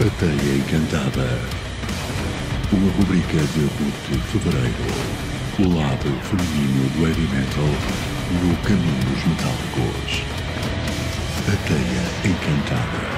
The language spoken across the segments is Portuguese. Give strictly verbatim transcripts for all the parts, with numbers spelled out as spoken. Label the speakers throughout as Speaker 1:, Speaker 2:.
Speaker 1: A Teia Encantada. Uma rubrica de Ruth Fevereiro. O lado feminino do heavy metal no Caminhos Metálicos. A Teia Encantada.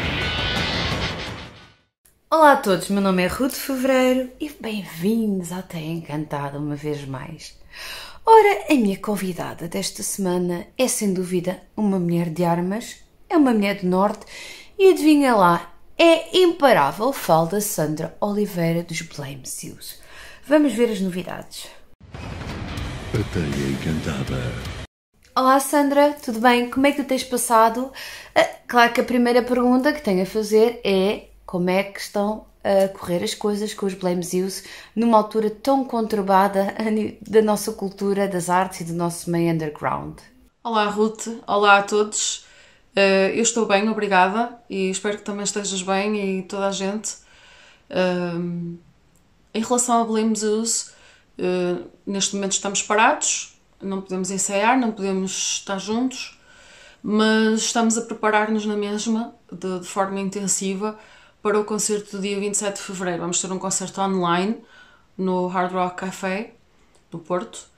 Speaker 2: Olá a todos, meu nome é Ruth Fevereiro e bem-vindos à Teia Encantada uma vez mais. Ora, a minha convidada desta semana é sem dúvida uma mulher de armas, é uma mulher do norte e adivinha lá, é imparável, falo da Sandra Oliveira dos Blame Zeus. Vamos ver as novidades.
Speaker 1: A Teia Encantada.
Speaker 2: Olá Sandra, tudo bem? Como é que tu tens passado? Ah, claro que a primeira pergunta que tenho a fazer é como é que estão a correr as coisas com os Blame Zeus numa altura tão conturbada da nossa cultura, das artes e do nosso meio underground.
Speaker 3: Olá Ruth, olá a todos. Uh, eu estou bem, obrigada, e espero que também estejas bem e toda a gente. Uh, em relação ao Blame Zeus, uh, neste momento estamos parados, não podemos ensaiar, não podemos estar juntos, mas estamos a preparar-nos na mesma, de, de forma intensiva, para o concerto do dia vinte e sete de fevereiro. Vamos ter um concerto online no Hard Rock Café, do Porto,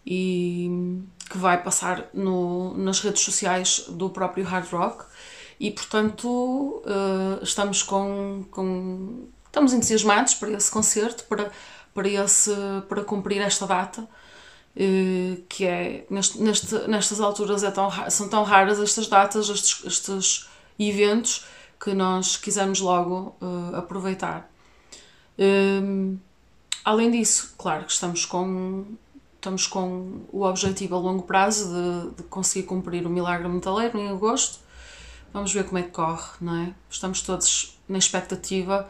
Speaker 3: e que vai passar no, nas redes sociais do próprio Hard Rock, e portanto uh, estamos com, com estamos entusiasmados para esse concerto, para, para, esse, para cumprir esta data, uh, que é neste, neste, nestas alturas é tão, são tão raras estas datas, estes, estes eventos, que nós quisemos logo uh, aproveitar. Uh, além disso, claro que estamos com Estamos com o objetivo a longo prazo de, de conseguir cumprir o Milagre Metaleiro em agosto. Vamos ver como é que corre, não é? Estamos todos na expectativa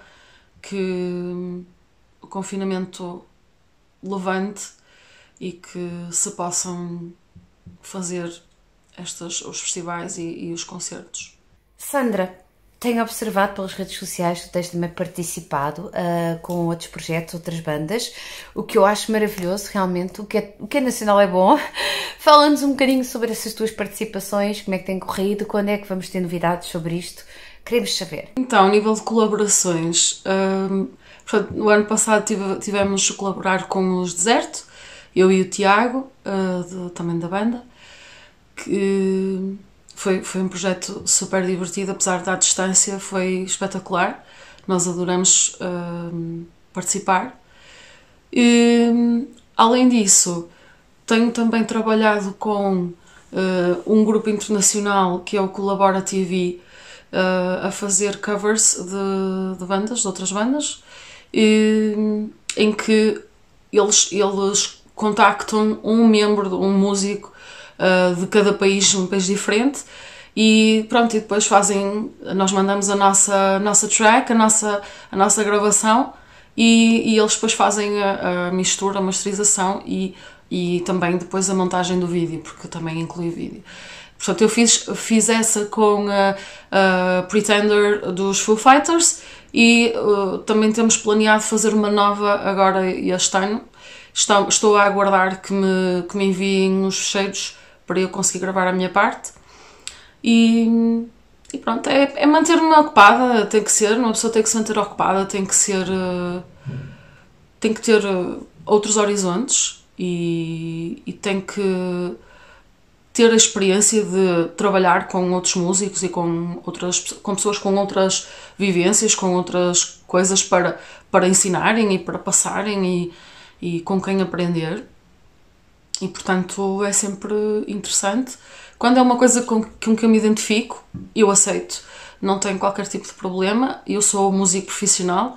Speaker 3: que o confinamento levante e que se possam fazer estes, os festivais e, e os concertos.
Speaker 2: Sandra, tenho observado pelas redes sociais que tu tens também participado uh, com outros projetos, outras bandas, o que eu acho maravilhoso, realmente, o que é, o que é nacional é bom. Fala-nos um bocadinho sobre essas tuas participações, como é que tem corrido, quando é que vamos ter novidades sobre isto, queremos saber.
Speaker 3: Então, a nível de colaborações, um, portanto, no ano passado tive, tivemos a colaborar com os Deserto, eu e o Tiago, uh, de, também da banda, que... Foi, foi um projeto super divertido, apesar da distância, foi espetacular. Nós adoramos uh, participar. E, além disso, tenho também trabalhado com uh, um grupo internacional que é o Colabora T V, uh, a fazer covers de, de bandas, de outras bandas, e, em que eles, eles contactam um membro, um músico, Uh, de cada país, um país diferente, e pronto, e depois fazem, nós mandamos a nossa, a nossa track, a nossa, a nossa gravação, e, e eles depois fazem a, a mistura, a masterização e, e também depois a montagem do vídeo, porque também inclui vídeo. Portanto, eu fiz, fiz essa com a, a Pretender dos Foo Fighters, e uh, também temos planeado fazer uma nova agora este ano. Estou, estou a aguardar que me, que me enviem os fecheiros para eu conseguir gravar a minha parte, e, e pronto, é, é manter-me ocupada, tem que ser, uma pessoa tem que se manter ocupada, tem que ser, uh, tem que ter uh, outros horizontes, e, e tem que ter a experiência de trabalhar com outros músicos e com, outras, com pessoas com outras vivências, com outras coisas para, para ensinarem e para passarem, e, e com quem aprender. E, portanto, é sempre interessante. Quando é uma coisa com, com que eu me identifico, eu aceito. Não tenho qualquer tipo de problema. Eu sou músico profissional,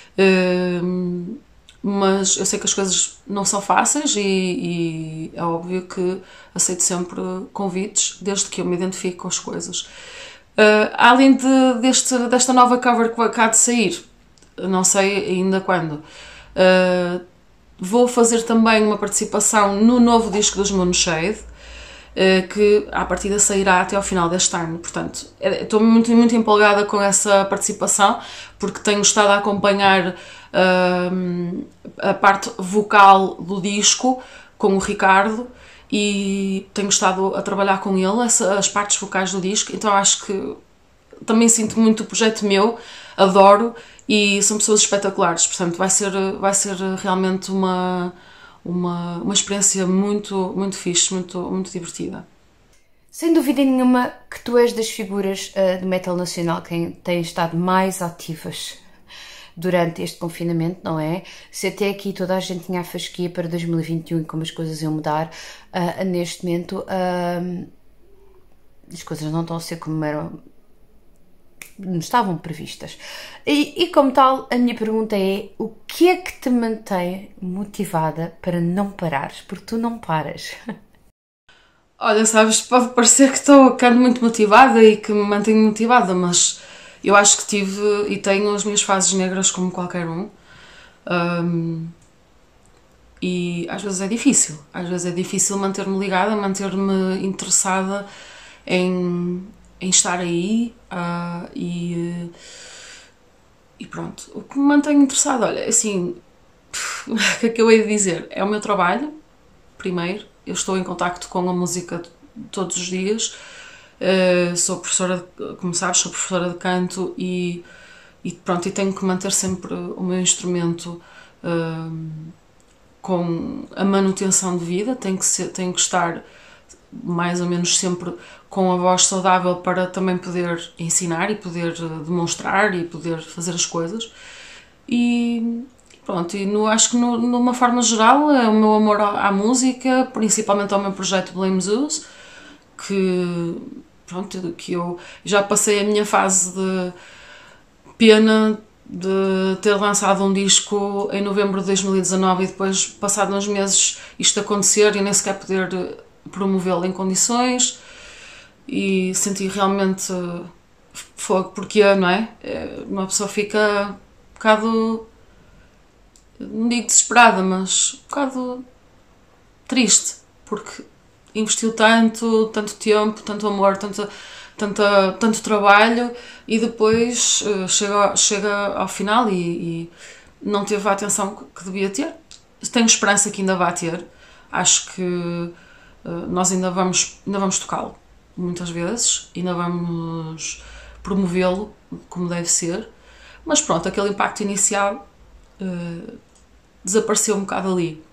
Speaker 3: uh, mas eu sei que as coisas não são fáceis, e, e é óbvio que aceito sempre convites, desde que eu me identifique com as coisas. Uh, além de, deste, desta nova cover que acaba de sair, não sei ainda quando, uh, vou fazer também uma participação no novo disco dos Moonshade, que à partida sairá até ao final deste ano. Portanto, estou muito, muito empolgada com essa participação, porque tenho estado a acompanhar uh, a parte vocal do disco com o Ricardo, e tenho estado a trabalhar com ele essa, as partes vocais do disco, então acho que também sinto muito o projeto meu adoro e são pessoas espetaculares, portanto vai ser, vai ser realmente uma, uma, uma experiência muito, muito fixe, muito, muito divertida.
Speaker 2: Sem dúvida nenhuma que tu és das figuras uh, do metal nacional que têm estado mais ativas durante este confinamento, não é? Se até aqui toda a gente tinha a fasquia para dois mil e vinte e um e como as coisas iam mudar, uh, neste momento uh, as coisas não estão a ser como eram, não estavam previstas. E, e como tal, a minha pergunta é: o que é que te mantém motivada para não parares? Porque tu não paras.
Speaker 3: Olha, sabes, pode parecer que estou que ando muito motivada e que me mantenho motivada, mas eu acho que tive e tenho as minhas fases negras como qualquer um. Um, e às vezes é difícil. Às vezes é difícil manter-me ligada, manter-me interessada em, em estar aí uh, e, e pronto. O que me mantém interessada, olha, assim, o que é que eu hei de dizer? É o meu trabalho, primeiro. Eu estou em contacto com a música todos os dias. Uh, sou professora, como sabes, sou professora de canto e, e pronto, e tenho que manter sempre o meu instrumento uh, com a manutenção de vida. Tenho que, ser, tenho que estar mais ou menos sempre com a voz saudável para também poder ensinar e poder demonstrar e poder fazer as coisas. E pronto, e no, acho que no, numa forma geral é o meu amor à, à música, principalmente ao meu projeto Blame Zeus, que, pronto, que eu já passei a minha fase de pena de ter lançado um disco em novembro de dois mil e dezanove e depois, passado uns meses, isto acontecer e nem sequer poder promovê-lo em condições, e senti realmente fogo, porque, não é? Uma pessoa fica um bocado, não digo desesperada, mas um bocado triste, porque investiu tanto, tanto tempo, tanto amor, tanto, tanto, tanto trabalho e depois uh, chega, chega ao final e, e não teve a atenção que, que devia ter. Tenho esperança que ainda vá ter. Acho que uh, nós ainda vamos, ainda vamos tocá-lo muitas vezes, ainda vamos promovê-lo como deve ser, mas pronto, aquele impacto inicial uh, desapareceu um bocado ali.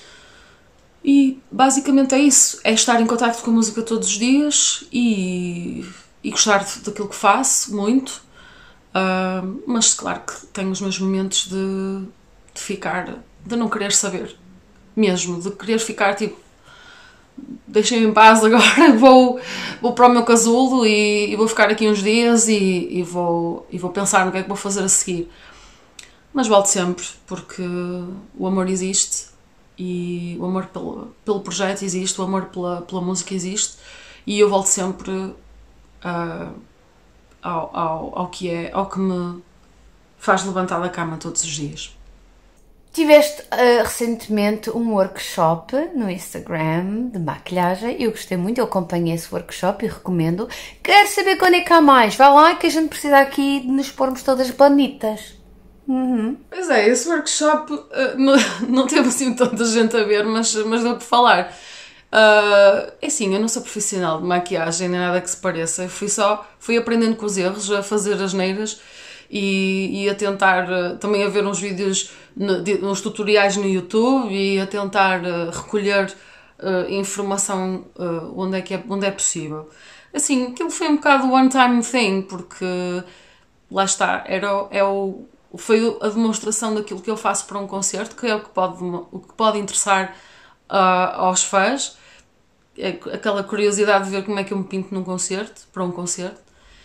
Speaker 3: E basicamente é isso, é estar em contacto com a música todos os dias e, e gostar daquilo que faço, muito, uh, mas claro que tenho os meus momentos de, de ficar, de não querer saber, mesmo, de querer ficar tipo, deixem-me em paz agora, vou, vou para o meu casulo e, e vou ficar aqui uns dias e, e, vou, e vou pensar no que é que vou fazer a seguir. Mas volto sempre, porque o amor existe e o amor pelo, pelo projeto existe, o amor pela, pela música existe e eu volto sempre uh, ao, ao, ao que é, ao que me faz levantar da cama todos os dias.
Speaker 2: Tiveste uh, recentemente um workshop no Instagram de maquilhagem. Eu gostei muito, eu acompanhei esse workshop e recomendo. Quero saber quando é que há mais. Vai lá que a gente precisa aqui de nos pormos todas bonitas. Uhum.
Speaker 3: Pois é, esse workshop uh, não, não teve assim tanta gente a ver, mas, mas deu para falar. Uh, é assim, eu não sou profissional de maquiagem nem nada que se pareça. Eu fui só, fui aprendendo com os erros, a fazer asneiras e, e a tentar uh, também a ver uns vídeos, no, de, uns tutoriais no YouTube e a tentar uh, recolher uh, informação uh, onde, é que é, onde é possível. Assim, aquilo foi um bocado one time thing, porque lá está, era, é o foi a demonstração daquilo que eu faço para um concerto, que é o que pode, o que pode interessar uh, aos fãs, é aquela curiosidade de ver como é que eu me pinto num concerto, para um concerto.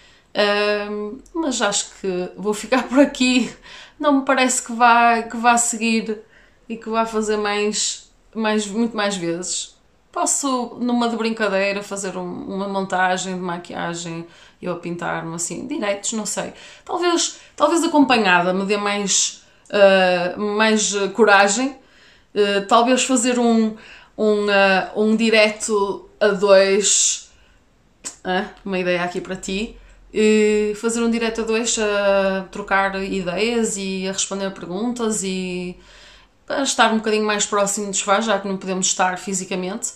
Speaker 3: Uh, mas acho que vou ficar por aqui, não me parece que vá, que vá seguir e que vá fazer mais, mais, muito mais vezes. Posso, numa de brincadeira, fazer um, uma montagem de maquiagem, eu a pintar-me assim, direitos, não sei. Talvez, talvez acompanhada me dê mais, uh, mais uh, coragem. Uh, talvez fazer um, um, uh, um direto a dois, uh, uma ideia aqui para ti. Uh, fazer um direto a dois a trocar ideias e a responder perguntas e para estar um bocadinho mais próximo dos fãs, já que não podemos estar fisicamente.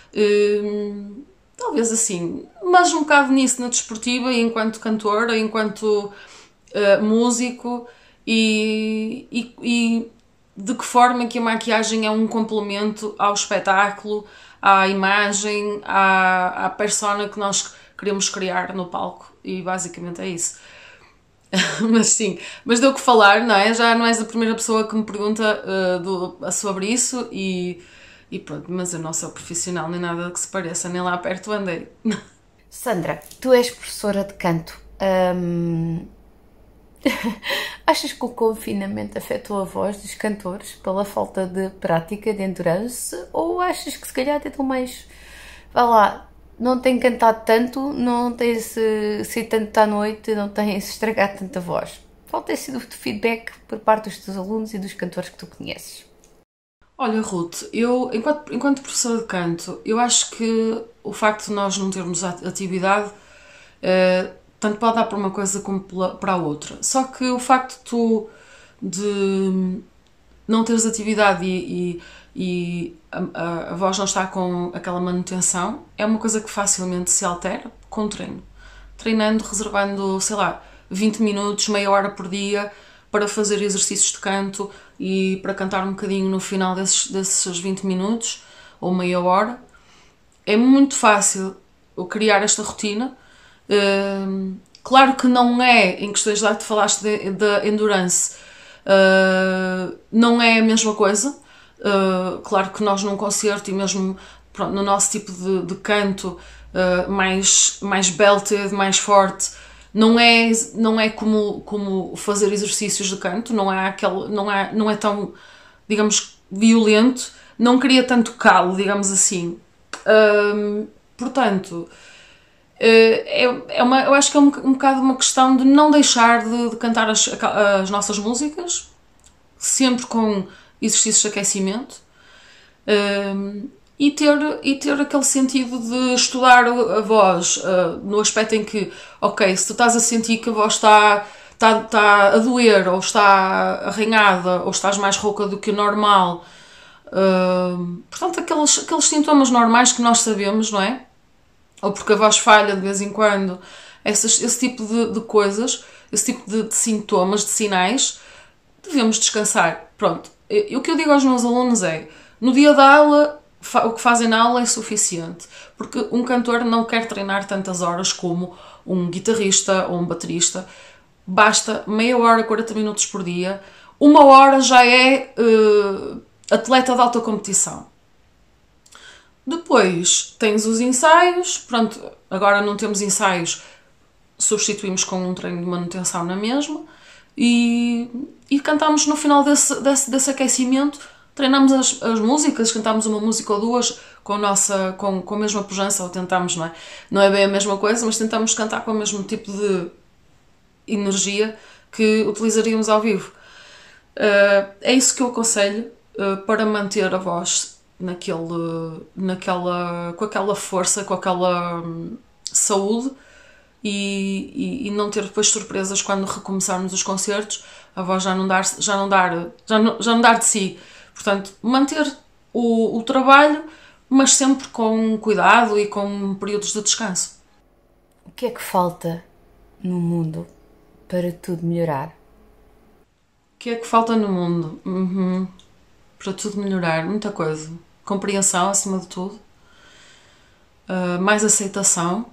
Speaker 3: Uh, talvez assim, mas um bocado nisso na desportiva e enquanto cantora, enquanto uh, músico e, e, e de que forma que a maquiagem é um complemento ao espetáculo, à imagem, à, à persona que nós queremos criar no palco. E basicamente é isso. Mas sim, mas deu o que falar, não é? Já não és a primeira pessoa que me pergunta uh, do, sobre isso e, e pronto, mas eu não sou profissional nem nada que se pareça, nem lá perto andei.
Speaker 2: Sandra, tu és professora de canto. Hum... Achas que o confinamento afetou a voz dos cantores pela falta de prática, de endurance? Ou achas que se calhar tentam mais, vá lá, não têm cantado tanto, não têm se, se tanto à noite, não têm se estragado tanta voz? Qual tem sido o feedback por parte dos teus alunos e dos cantores que tu conheces?
Speaker 3: Olha, Ruth, eu, enquanto, enquanto professora de canto, eu acho que o facto de nós não termos atividade uh, tanto pode dar para uma coisa como para a outra. Só que o facto de tu de não teres atividade e, e, e a, a voz não está com aquela manutenção é uma coisa que facilmente se altera com o treino. Treinando, reservando, sei lá, vinte minutos, meia hora por dia para fazer exercícios de canto e para cantar um bocadinho no final desses, desses vinte minutos ou meia hora. É muito fácil eu criar esta rotina. Uh, claro que não é, em questões lá que tu falaste da endurance, uh, não é a mesma coisa. Uh, claro que nós num concerto e mesmo pronto, no nosso tipo de, de canto uh, mais, mais belted, mais forte, não é, não é como, como fazer exercícios de canto, não é, aquele, não, é, não é tão, digamos, violento, não cria tanto calo, digamos assim. Uh, portanto, É, é uma, eu acho que é um, um bocado uma questão de não deixar de, de cantar as, as nossas músicas, sempre com exercícios de aquecimento, um, e, ter, e ter aquele sentido de estudar a voz, uh, no aspecto em que, ok, se tu estás a sentir que a voz está, está, está a doer, ou está arranhada, ou estás mais rouca do que o normal, uh, portanto, aqueles, aqueles sintomas normais que nós sabemos, não é? Ou porque a voz falha de vez em quando, essas, esse tipo de, de coisas, esse tipo de, de sintomas, de sinais, devemos descansar. Pronto, e, o que eu digo aos meus alunos é, no dia da aula, fa, o que fazem na aula é suficiente, porque um cantor não quer treinar tantas horas como um guitarrista ou um baterista, basta meia hora, quarenta minutos por dia, uma hora já é uh, atleta de alta competição. Depois tens os ensaios, pronto, agora não temos ensaios, substituímos com um treino de manutenção na mesma e, e cantamos no final desse, desse, desse aquecimento, treinamos as, as músicas, cantamos uma música ou duas com a, nossa, com, com a mesma pujança, ou tentamos, não é? Não é bem a mesma coisa, mas tentamos cantar com o mesmo tipo de energia que utilizaríamos ao vivo. Uh, é isso que eu aconselho uh, para manter a voz naquele, naquela, com aquela força, com aquela hum, saúde e, e, e não ter depois surpresas quando recomeçarmos os concertos, a voz já não dar, já não dar, já não, já não dar de si. Portanto, manter o, o trabalho, mas sempre com cuidado e com períodos de descanso.
Speaker 2: O que é que falta no mundo para tudo melhorar?
Speaker 3: O que é que falta no mundo? Uhum. Para tudo melhorar, muita coisa. Compreensão, acima de tudo. Uh, mais aceitação.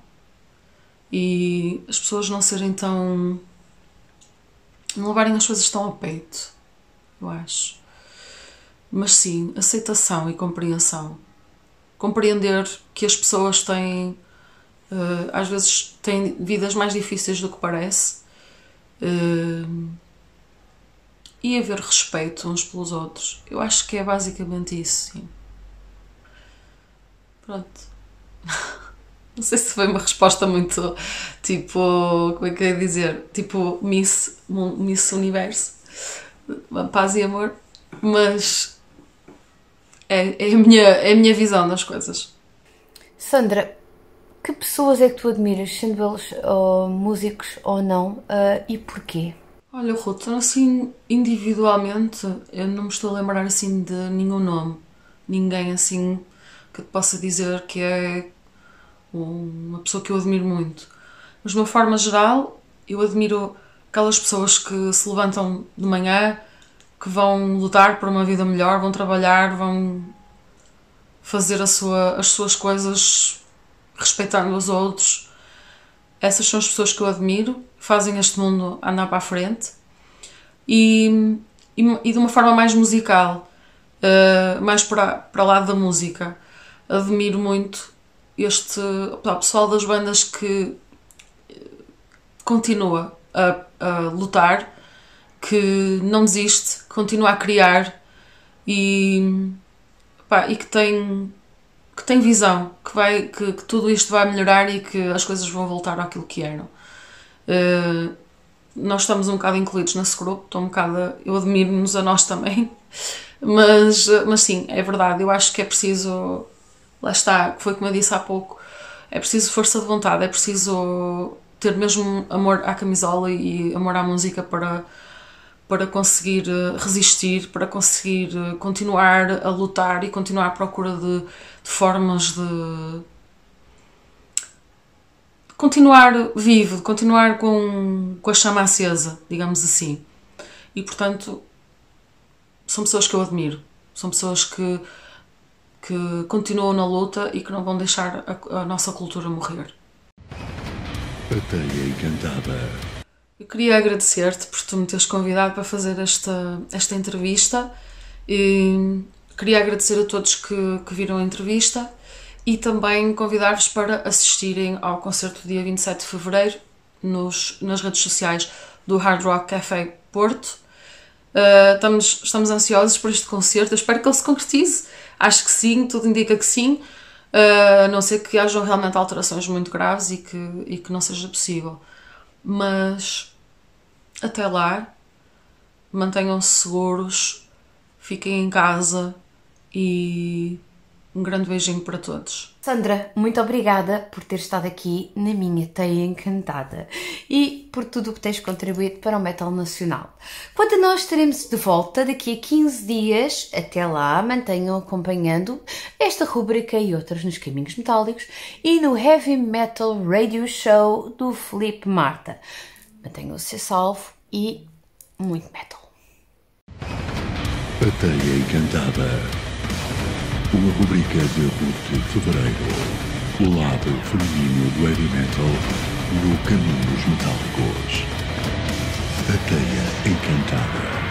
Speaker 3: E as pessoas não serem tão... não levarem as coisas tão a peito, eu acho. Mas sim, aceitação e compreensão. Compreender que as pessoas têm... Uh, às vezes têm vidas mais difíceis do que parece. Uh, e haver respeito uns pelos outros. Eu acho que é basicamente isso, sim. Pronto. Não sei se foi uma resposta muito, tipo, como é que eu ia dizer? Tipo, Miss, Miss Universo. Paz e amor. Mas é, é, a minha, é a minha visão das coisas.
Speaker 2: Sandra, que pessoas é que tu admiras, sendo eles uh, músicos ou não, uh, e porquê?
Speaker 3: Olha, Ruth, assim, individualmente, eu não me estou a lembrar assim de nenhum nome. Ninguém assim que te possa dizer que é uma pessoa que eu admiro muito. Mas de uma forma geral, eu admiro aquelas pessoas que se levantam de manhã, que vão lutar por uma vida melhor, vão trabalhar, vão fazer a sua, as suas coisas respeitando os outros. Essas são as pessoas que eu admiro, fazem este mundo andar para a frente. E, e, e de uma forma mais musical, uh, mais para, para lá da música, admiro muito este o pessoal das bandas que continua a, a lutar, que não desiste, continua a criar e, pá, e que tem que tem visão, que, vai, que, que tudo isto vai melhorar e que as coisas vão voltar àquilo que eram. Uh, nós estamos um bocado incluídos nesse grupo, estou um bocado, eu admiro-nos a nós também, mas, mas sim, é verdade, eu acho que é preciso, lá está, foi como eu disse há pouco, é preciso força de vontade, é preciso ter mesmo amor à camisola e amor à música para, para conseguir resistir, para conseguir continuar a lutar e continuar à procura de, de formas de continuar vivo, de continuar com, com a chama acesa, digamos assim. E, portanto, são pessoas que eu admiro. São pessoas que, que continuam na luta e que não vão deixar a, a nossa cultura morrer.
Speaker 1: A Teia Encantada.
Speaker 3: Eu queria agradecer-te por tu me teres convidado para fazer esta, esta entrevista. E queria agradecer a todos que, que viram a entrevista. E também convidar-vos para assistirem ao concerto do dia vinte e sete de fevereiro nos, nas redes sociais do Hard Rock Café Porto. Uh, estamos, estamos ansiosos por este concerto, eu espero que ele se concretize. Acho que sim, tudo indica que sim, uh, a não ser que hajam realmente alterações muito graves e que, e que não seja possível. Mas até lá, mantenham-se seguros, fiquem em casa e um grande beijinho para todos.
Speaker 2: Sandra, muito obrigada por ter estado aqui na minha Teia Encantada e por tudo o que tens contribuído para o metal nacional. Quanto a nós, estaremos de volta daqui a quinze dias. Até lá, mantenham acompanhando esta rubrica e outras nos Caminhos Metálicos e no Heavy Metal Radio Show do Filipe Marta. Mantenham-se a salvo e muito metal.
Speaker 1: A Teia Encantada. Uma rubrica de agosto de fevereiro. O lado feminino do heavy metal no Caminhos Metálicos. A Teia Encantada.